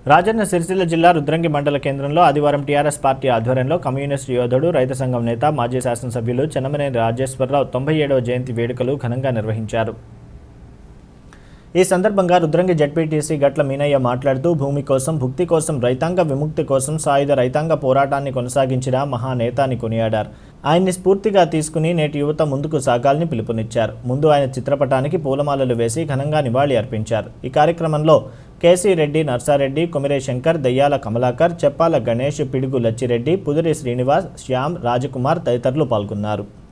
రాజన్న సిరిసిల్ల జిల్లా రుద్రంగి మండల కేంద్రంలో ఆదివారం టీఆర్ఎస్ పార్టీ ఆధ్వర్యంలో కమ్యూనిస్టు యోధుడు రైతు సంఘం నేత మాజీ శాసనసభ్యులు చెన్నమనేని రాజేశ్వరరావు 97వ జయంతి వేడుకలు ఘనంగా నిర్వహించారు. ఈ సందర్భంగా రుద్రంగి జెడ్పీటీసీ గట్ల మీనయ్య మాట్లాడుతూ భూమి కోసం, భుక్తి కోసం, రైతాంగ విముక్తి కోసం సాయుధ రైతాంగ పోరాటాన్ని కొనసాగించిన మహానేతాని కొనియాడారు. ఆయన్ని స్ఫూర్తిగా తీసుకుని నేటి యువత ముందుకు సాగాలని పిలుపునిచ్చారు. ముందు ఆయన చిత్రపటానికి పూలమాలలు వేసి ఘనంగా నివాళి అర్పించారు. ఈ కార్యక్రమంలో కేసీ రెడ్డి, నర్సారెడ్డి, కొమిరే శంకర్, దయ్యాల కమలాకర్, చెప్పాల గణేష్, పిడుగు లచ్చిరెడ్డి, పుదిరి శ్రీనివాస్, శ్యామ్, రాజకుమార్ తదితరులు పాల్గొన్నారు.